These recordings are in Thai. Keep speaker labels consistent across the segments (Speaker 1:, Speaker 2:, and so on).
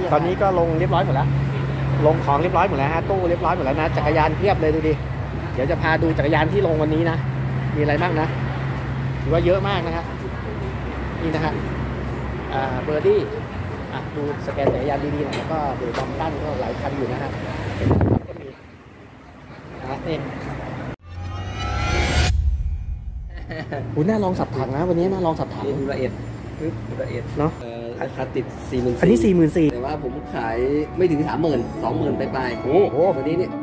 Speaker 1: ตอนนี้ก็ลงเรียบร้อยหมดแล้วลงของเรียบร้อยหมดแล้วฮะตู้เรียบร้อยหมดแล้วนะจักรยานเพียบเลยดูดิเดี๋ยวจะพาดูจักรยานที่ลงวันนี้นะมีอะไรบ้างนะถือว่าเยอะมากนะฮะนี่นะฮะเบอร์ดี้ดูสแกนจักรยานดีๆหน่อยแล้วก็ดูบอมตันก็หลายคันอยู่นะฮะก็มีนี่น่าลองสับถังนะวันนี้น่าลองสับถัง
Speaker 2: ละเอียดละเอียด
Speaker 1: เนาะ
Speaker 2: ราคาติด 40,000
Speaker 1: อันนี้ 44,000
Speaker 2: แต่ว่าผมขายไม่ถึง 30,000 20,000 ไปโอ้โหวันนี้เนี่ย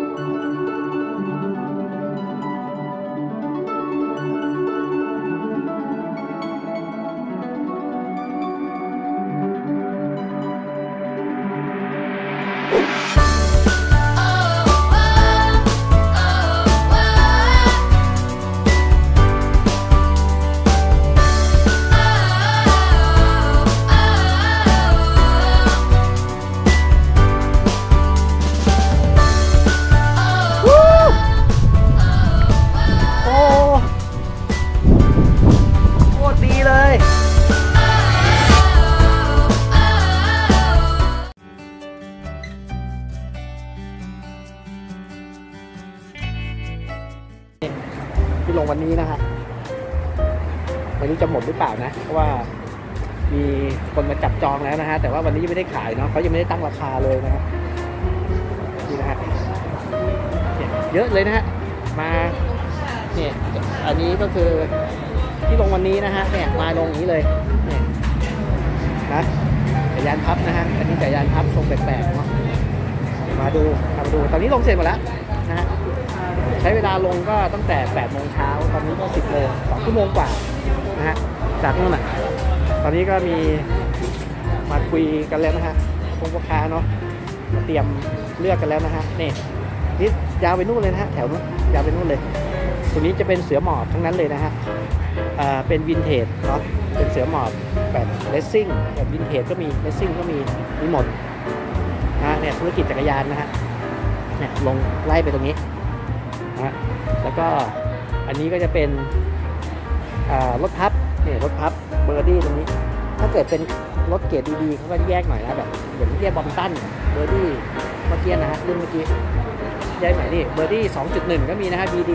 Speaker 1: ที่ลงวันนี้นะฮะวันนี้จะหมดหรือเปล่านะเพราะว่ามีคนมาจับจองแล้วนะฮะแต่ว่าวันนี้ยังไม่ได้ขายเนาะเขายังไม่ได้ตั้งราคาเลยนะฮะนี่นะฮะเยอะเลยนะฮะมาเนี่ยอันนี้ก็คือที่ลงวันนี้นะฮะเนี่ยมาลงอย่างนี้เลยเนี่ยนะจักรยานพับนะฮะอันนี้จักรยานพับทรงแปลกๆเนาะมาดูตอนนี้ลงเสร็จหมดแล้วนะฮะใช้เวลาลงก็ตั้งแต่ 8 โมงเช้าตอนนี้ก็ 10 โมง2 ชั่วโมงกว่านะฮะจากนู่นน่ะตอนนี้ก็มีมาคุยกันแล้วนะฮะพงพ่อค้าเนาะเตรียมเลือกกันแล้วนะฮะนี่ยาวไปนู่นเลยนะฮะแถวนู้นยาวไปนู่นเลยตรงนี้จะเป็นเสือหมอบทั้งนั้นเลยนะฮะเป็นวินเทจเนาะเป็นเสือหมอบแบบเลสซิ่งแบบวินเทจก็มีเลสซิ่งก็มีหมดนะเนี่ยธุรกิจจักรยานนะฮะเนี่ยลงไล่ไปตรงนี้นะแล้วก็อันนี้ก็จะเป็นรถพับเนี่ยรถพับเบอร์ดี้ตรงนี้ถ้าเกิดเป็นรถเกรดดีๆเขาก็แยกหน่อยนะแบบอย่างที่บอมตันเบอร์ดี้เมื่อกี้นะฮะรุ่นเมื่อกี้แยกหน่อยนี่เบอร์ดี้ 2.1 ก็มีนะฮะ BD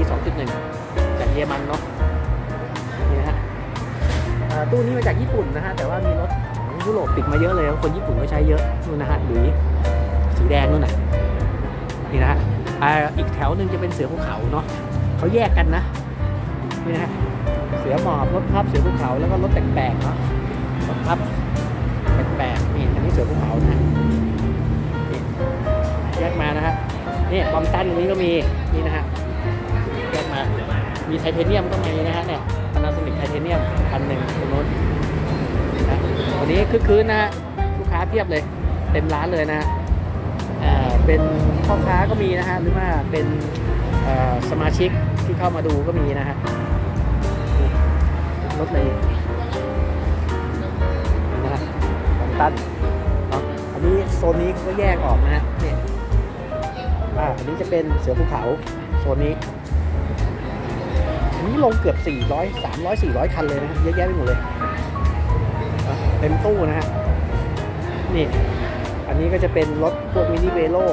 Speaker 1: 2.1 จากเยอรมันเนาะนี่นะฮะตู้นี้มาจากญี่ปุ่นนะฮะแต่ว่ามีรถของยุโรปติดมาเยอะเลยคนญี่ปุ่นก็ใช้เยอะนู่นนะฮะหรือสีแดงนู่นน่ะนี่นะฮะอีกแถวหนึ่งจะเป็นเสือภูเขาเนาะเขาแยกกันนะนี่นะฮะเสือหมอบรถพับเสือภูเขาแล้วก็รถแปลกๆเนาะรถพับแปลกๆนี่อันนี้เสือภูเขานะนี่แยกมานะฮะนี่บอมตันตรงนี้ก็มีนี่นะฮะแยกมามีไทเทเนียมก็มีนะฮะเนี่ยพานาโซนิกไทเทเนียม1,000ตรงโน้นนะวันนี้คึกคืนนะฮะลูกค้าเพียบเลยเต็มร้านเลยนะเป็นพ่อค้าก็มีนะฮะหรือว่าเป็นสมาชิกที่เข้ามาดูก็มีนะฮะรถเลยนะฮะของตันอันนี้โซนนี้ก็แยกออกนะฮะเนี่ยอันนี้จะเป็นเสือภูเขาโซนนี้อันนี้ลงเกือบ400 300 400 คันเลยนะฮะเยอะแยะไปหมดเลยเต็มตู้นะฮะนี่อันนี้ก็จะเป็นรถพวกมินิเวโร่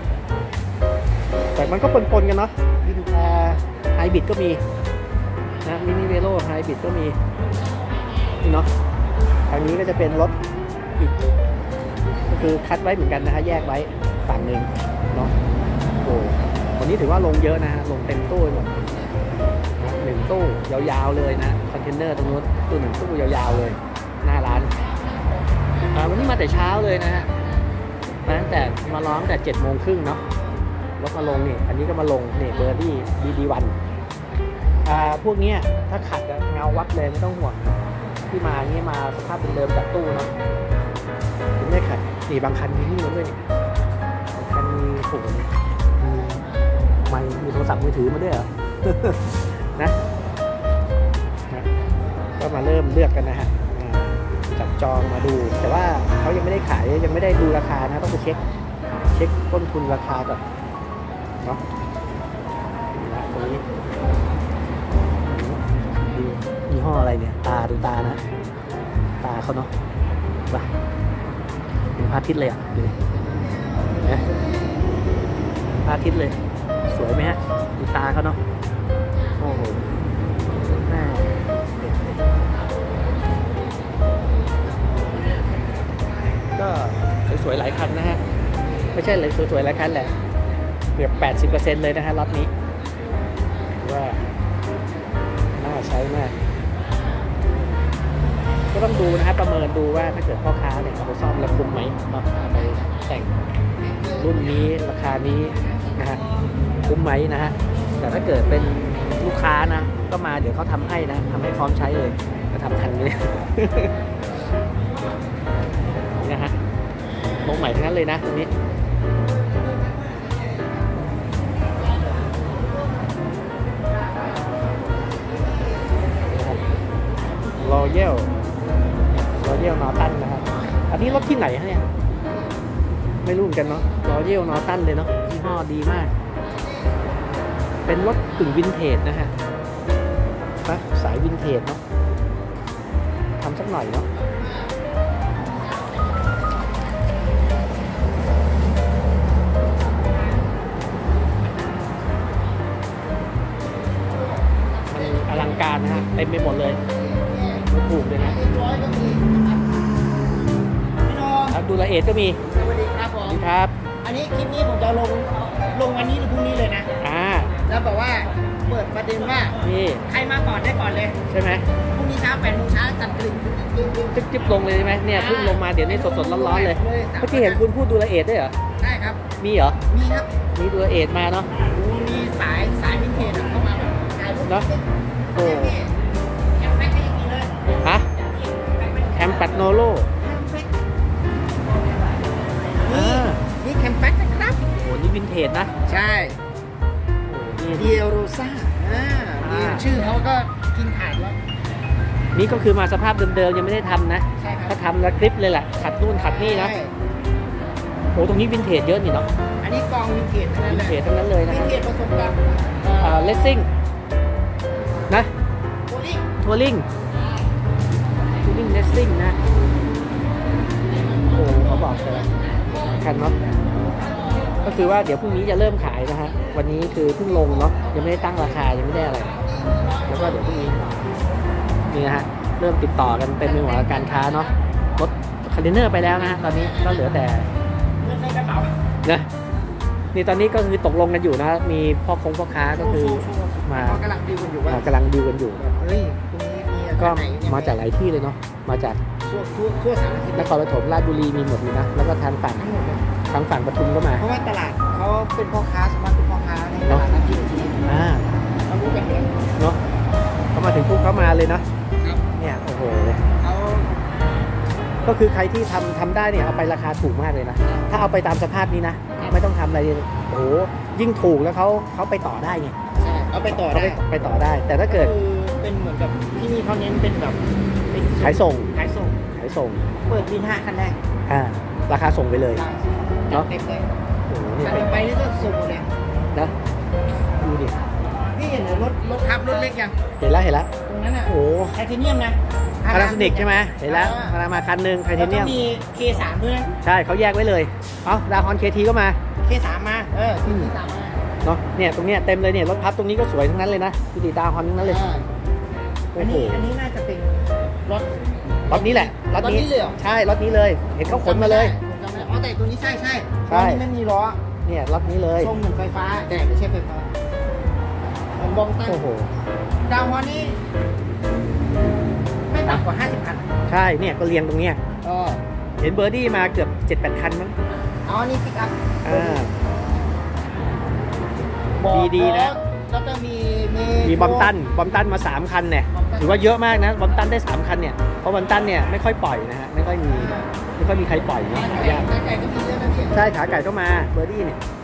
Speaker 1: แต่มันก็ปนๆกันเนาะวินไฮบริดก็มีนะมินิเวโร่ไฮบริดก็มีนี่เนาะทางนี้ก็จะเป็นรถอีกก็คือคัดไว้เหมือนกันนะฮะแยกไว้ฝั่งหนึ่งเนาะโอ้วันนี้ถือว่าลงเยอะนะฮะลงเต็มตู้หมดนะ1 ตู้ยาวๆเลยนะคอนเทนเนอร์ตรงนู้นตู้1 ตู้ยาวๆเลยหน้าร้านวันนี้มาแต่เช้าเลยนะฮะตั้งแต่มาร้องแต่7 โมงครึ่งเนาะรถมาลงนี่อันนี้ก็มาลงนี่เบอร์ดี้ BD1 พวกนี้ถ้าขัดเงาวัดเลยไม่ต้องห่วงที่มานี้มาสภาพเดิมจากตู้เนาะไม่ขัดนี่บางคันมีนี่มาด้วยนี่บางคันมีโอ้โหมีโทรศัพท์มือถือมาด้วยเหรอ นะก็มาเริ่มเลือกกันนะฮะจับจองมาดูแต่ว่าเขายังไม่ได้ขายยังไม่ได้ดูราคานะต้องไปเช็คต้นทุนราคาก่อนเนาะนะตรงนี้ยี่ห้ออะไรเนี่ยดูตานะตาเขาเนาะว่ะเป็นพระอาทิตย์เลยอ่ะดูดิเห็นไหมพระอาทิตย์เลย สวยไหมฮะดูตาเขาเนาะโอ้โหแม่เด็ดเลยก็สวยๆหลายคันนะฮะไม่ใช่เลยสวยๆหลายคันแหละเกือบ 80% เลยนะฮะรถนี้ว่าน่าใช้มากก็ต้องดูนะฮะประเมินดูว่าถ้าเกิดพ่อค้าเนี่ยเอาไปซ่อมแล้วคุ้มไหมเอาไปแต่งรุ่นนี้ราคานี้นะฮะคุ้มไหมนะฮะแต่ถ้าเกิดเป็นลูกค้านะก็มาเดี๋ยวเขาทำให้นะทำให้พร้อมใช้เลยก็ทำทันเลย นะฮะลงใหม่ทั้งนั้นเลยนะตรงนี้รอเยลนอตันนะครับอันนี้รถที่ไหนฮะเนี่ยไม่รู้เหมือนกันเนาะรอเยลนอตันเลยเนาะยี่ห้อดีมากเป็นรถกึ่งวินเทจนะฮะสายวินเทจเนาะทำสักหน่อยเนาะอลังการนะฮะเต็มไปหมดเลยไม่ถูกเลยนะดูละเอียดก็มี
Speaker 3: สวัสดีครับผม
Speaker 1: ครับ
Speaker 3: อันนี้คลิปนี้ผมจะลงวันนี้หรือพรุ่งนี้เลยนะ แล้วบอกว่าเปิดประเด็นว่า
Speaker 1: นี่
Speaker 3: ใครมาก่อนได้ก่อนเลย
Speaker 1: ใช่ไหม
Speaker 3: พรุ่งนี้เช้า8 โมงเช้าจัดกลิ่น
Speaker 1: จิ๊บลงเลยใช่ไหมเนี่ยเพิ่งลงมาเดี๋ยวนี้สดร้อนๆเลยเมื่อกี้เห็นคุณพูดดูละเอียดด้วยเหรอ
Speaker 3: ได้ครับ
Speaker 1: มีเหรอ
Speaker 3: มีครับ
Speaker 1: มีดูละเอียดมาเนาะ
Speaker 3: มีสายวินเทจเข้ามาแบบ
Speaker 1: เนาะโอ้
Speaker 3: แคมแบ็กก็ยังมีเลย
Speaker 1: ฮะแคมปัตโนโล
Speaker 3: นี่แคมแบ็กนะครับ
Speaker 1: โอ้นี่วินเทจนะ
Speaker 3: ใช่เดียโรซ่าชื่อเขาก็กินขาดแล้ว
Speaker 1: นี่ก็คือมาสภาพเดิมๆยังไม่ได้ทำนะถ้าทำแล้วคลิปเลยแหละขัดนู่นขัดนี่นะโอ้ตรงนี้วินเทจเยอะนี่เนาะ
Speaker 3: อันนี้กองวินเทจทั้งนั้น
Speaker 1: เลยนะ
Speaker 3: วินเทจผสมกับ
Speaker 1: เลสซิ่งนะทัวริงเลสซิ่งนะโอ้เขาบอกเลยกันเนาะก็คือว่าเดี๋ยวพรุ่งนี้จะเริ่มขายนะฮะวันนี้คือเพิ่งลงเนาะยังไม่ได้ตั้งราคายังไม่ได้อะไรแล้วก็เดี๋ยวพรุ่งนี้นี่นะฮะเริ่มติดต่อกันเป็นในหัวการค้าเนาะรถคอนเทนเนอร์ไปแล้วนะฮะตอนนี้ก็เหลือแต่
Speaker 3: เงินในกระเป๋า
Speaker 1: นะนี่ตอนนี้ก็คือตกลงกันอยู่นะมีพ่อค้าก็คือมาก
Speaker 3: ำลังดีลกันอยู่เฮ้ยตรงนี้มี
Speaker 1: ก็มาจากหลายที่เลยเนาะมาจาก
Speaker 3: ทั่วสารทิศ
Speaker 1: นครปฐมราชบุรีมีหมดเลยนะแล้วก็ทางฝั่งปทุมก็มา
Speaker 3: เพราะว่าตลาดเขาเป็นพ่อค้าสมมติเป็นพ่อค้าในตลาดนั้นที่เขารู้กันเลย
Speaker 1: เนาะเขามาถึงปุ๊บเขามาเลยเนาะเนี่ยโอ้โห
Speaker 3: เขา
Speaker 1: ก็คือใครที่ทำได้เนี่ยเอาไปราคาถูกมากเลยนะถ้าเอาไปตามสภาพนี้นะไม่ต้องทำอะไรโอ้โหยิ่งถูกแล้วเขาไปต่อได้ไง
Speaker 3: ใช่เอาไปต่อได้
Speaker 1: แต่ถ้าเกิด
Speaker 3: เป็นเหมือนกับที่นี่เขาเน้นเป็นแบบ
Speaker 1: ขายส่ง
Speaker 3: เปิดวิน5 คันแรก
Speaker 1: ราคาส่งไปเลยเนาะ
Speaker 3: เต็มเลยโอ้โหเนี่ยไปนี่ก็ส่งหมดเลย
Speaker 1: นะดูดิ
Speaker 3: นี่เห็นรถทับรถเล็กยัง
Speaker 1: เห็นแล้ว
Speaker 3: ตรงนั้นอ่ะ
Speaker 1: โอ้
Speaker 3: ไทเทเนียมนะ
Speaker 1: พาราโซนิกใช่ไหมเห็นแล้วพารามาคันหนึ่งไทเทเนียม
Speaker 3: มี K3 ด้วย
Speaker 1: ใช่เขาแยกไว้เลยดาฮอน KT ก็มา
Speaker 3: K3 มาK3 มา
Speaker 1: เนาะเนี่ยตรงเนี้ยเต็มเลยเนี่ยรถพับตรงนี้ก็สวยทั้งนั้นเลยนะดูดิดาฮอนทั้งนั้นเลย
Speaker 3: อันนี้น่าจะเป็น
Speaker 1: รถนี้แหละรถนี้ใช่รถนี้เลยเห็นเขาขนมาเลย
Speaker 3: แต่ตัวนี้ใช่ตัวนี้ไม่มีล้อ
Speaker 1: เนี่ยรถนี้เลย
Speaker 3: ทรงเหมือนไฟฟ้าแต่ไม่ใช่ไฟฟ้าเหมือนบองตั้ง
Speaker 1: โอ้โห
Speaker 3: ดาวน์นี้ไม่ต่ำกว่า50 คัน
Speaker 1: ใช่เนี่ยก็เรียงตรงเนี้ยเห็นเบอร์ดี้มาเกือบ 7-8 คันมั้ง
Speaker 3: นี่ปิกอัพ
Speaker 1: ดีนะ
Speaker 3: แล้วก็
Speaker 1: มีบอมตันมา3 คันเนี่ยถือว่าเยอะมากนะบอมตันได้3 คันเนี่ยเพราะบอมตันเนี่ยไม่ค่อยปล่อยนะฮะไม่ค่อยมีใครปล่อยนะ
Speaker 3: ขาไก่ก็มีเยอะนะพี่
Speaker 1: ใช่ขาไก่ก็มาเบอร์ดี้เนี่ย